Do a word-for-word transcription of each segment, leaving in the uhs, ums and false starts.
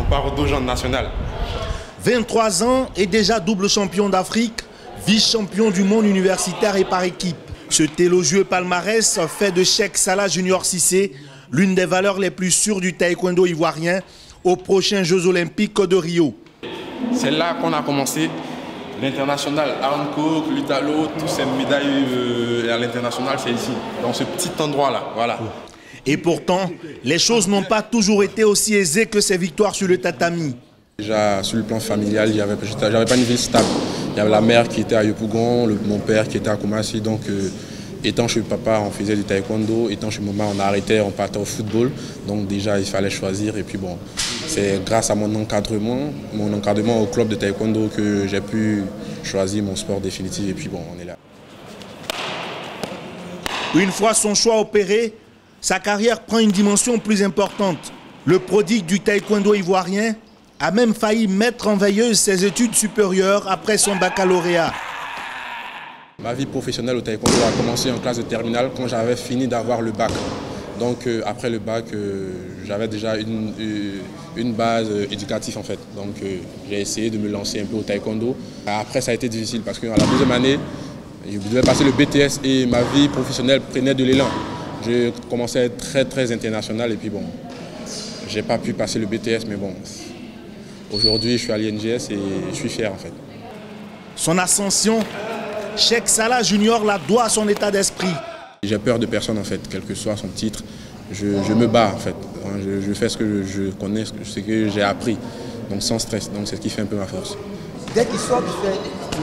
part au dojo national. vingt-trois ans et déjà double champion d'Afrique, vice-champion du monde universitaire et par équipe. Ce élogieux palmarès fait de Cheikh Salah Junior Cissé l'une des valeurs les plus sûres du taekwondo ivoirien aux prochains Jeux Olympiques de Rio. C'est là qu'on a commencé l'international. Aaron Cook, Lutalo, toutes ces médailles euh, à l'international, c'est ici, dans ce petit endroit-là. Voilà. Et pourtant, les choses n'ont pas toujours été aussi aisées que ces victoires sur le tatami. Déjà, sur le plan familial, j'avais pas une vie stable. Il y avait la mère qui était à Yopougon, le, mon père qui était à Koumassi. Donc, euh, étant chez papa, on faisait du taekwondo. Étant chez maman, on arrêtait, on partait au football. Donc déjà, il fallait choisir. Et puis bon, c'est grâce à mon encadrement, mon encadrement au club de taekwondo que j'ai pu choisir mon sport définitif. Et puis bon, on est là. Une fois son choix opéré, sa carrière prend une dimension plus importante. Le prodigue du taekwondo ivoirien a même failli mettre en veilleuse ses études supérieures après son baccalauréat. Ma vie professionnelle au taekwondo a commencé en classe de terminale quand j'avais fini d'avoir le bac. Donc euh, après le bac, euh, j'avais déjà une, euh, une base euh, éducative en fait. Donc euh, j'ai essayé de me lancer un peu au taekwondo. Après ça a été difficile parce qu'à la deuxième année, je devais passer le B T S et ma vie professionnelle prenait de l'élan. Je commençais à être très très international et puis bon, j'ai pas pu passer le B T S mais bon, aujourd'hui je suis à l'I N G S et je suis fier en fait. Son ascension, Cheikh Salah Junior la doit à son état d'esprit. J'ai peur de personne en fait, quel que soit son titre. Je, je me bats en fait. Je, je fais ce que je, je connais, ce que j'ai appris. Donc sans stress. Donc c'est ce qui fait un peu ma force. Dès qu'il sort du fait,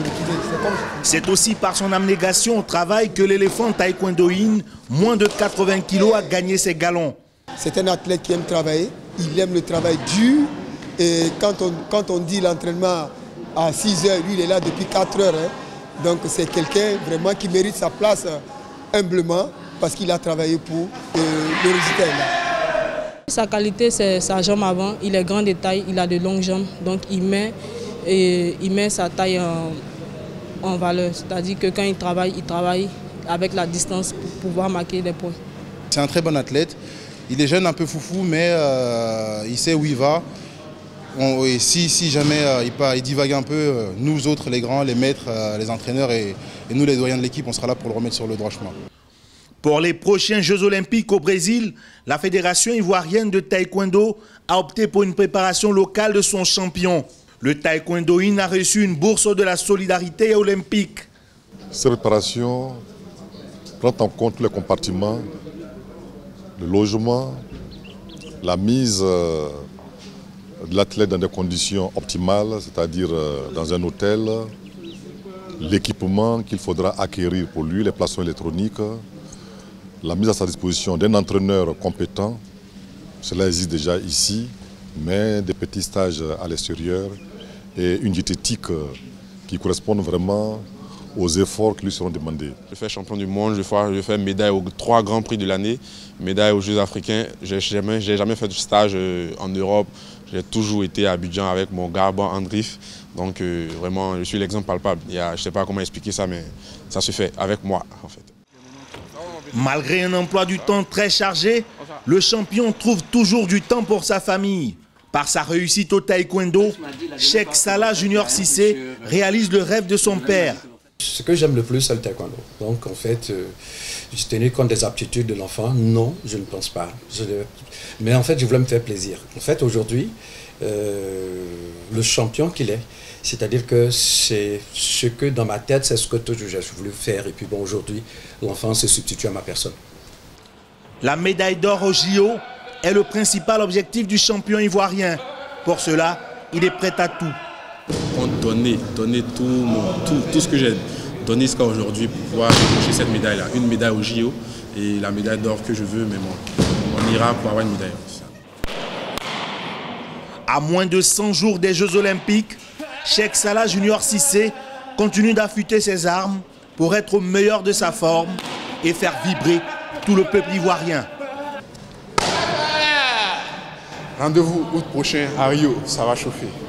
c'est aussi par son abnégation au travail que l'éléphant taekwondoïne, moins de quatre-vingts kilos, a gagné ses galons. C'est un athlète qui aime travailler. Il aime le travail dur. Et quand on, quand on dit l'entraînement à six heures, lui il est là depuis quatre heures. Hein. Donc c'est quelqu'un vraiment qui mérite sa place humblement parce qu'il a travaillé pour euh, le résultat. Sa qualité, c'est sa jambe avant. Il est grand de taille, il a de longues jambes. Donc il met, et, il met sa taille en, en valeur. C'est-à-dire que quand il travaille, il travaille avec la distance pour pouvoir marquer des points. C'est un très bon athlète. Il est jeune, un peu foufou, mais euh, il sait où il va. On, et si, si jamais euh, il, part, il divague un peu, euh, nous autres, les grands, les maîtres, euh, les entraîneurs et, et nous les doyens de l'équipe, on sera là pour le remettre sur le droit chemin. Pour les prochains Jeux Olympiques au Brésil, la Fédération ivoirienne de taekwondo a opté pour une préparation locale de son champion. Le taekwondoïne a reçu une bourse de la solidarité olympique. Cette préparation prend en compte les compartiments, le logement, la mise euh, de l'athlète dans des conditions optimales, c'est-à-dire euh, dans un hôtel, l'équipement qu'il faudra acquérir pour lui, les plaçons électroniques, la mise à sa disposition d'un entraîneur compétent, cela existe déjà ici, mais des petits stages à l'extérieur et une diététique qui correspond vraiment aux efforts qui lui seront demandés. Je fais champion du monde, je fais, je fais médaille aux trois grands prix de l'année, médaille aux Jeux africains. Je n'ai jamais, jamais fait de stage en Europe. J'ai toujours été à Abidjan avec mon garban Andrif. Donc euh, vraiment, je suis l'exemple palpable. Il y a, je ne sais pas comment expliquer ça, mais ça se fait avec moi en fait. Malgré un emploi du temps très chargé, le champion trouve toujours du temps pour sa famille. Par sa réussite au taekwondo, Cheikh Salah Junior Cissé réalise le rêve de son père. Ce que j'aime le plus, c'est le taekwondo. Donc en fait, euh, je tenais compte des aptitudes de l'enfant. Non, je ne pense pas. Je, mais en fait, je voulais me faire plaisir. En fait, aujourd'hui, euh, le champion qu'il est, c'est-à-dire que c'est ce que dans ma tête, c'est ce que j'ai voulu faire. Et puis bon, aujourd'hui, l'enfant se substitue à ma personne. La médaille d'or au J O est le principal objectif du champion ivoirien. Pour cela, il est prêt à tout. Donner, donner tout, mon, tout, tout ce que j'ai donné jusqu'à aujourd'hui pour pouvoir décrocher cette médaille-là. Une médaille au J O et la médaille d'or que je veux, mais bon, on ira pour avoir une médaille. À moins de cent jours des Jeux Olympiques, Cheikh Salah Junior Cissé continue d'affûter ses armes pour être au meilleur de sa forme et faire vibrer tout le peuple ivoirien. Rendez-vous août prochain à Rio, ça va chauffer.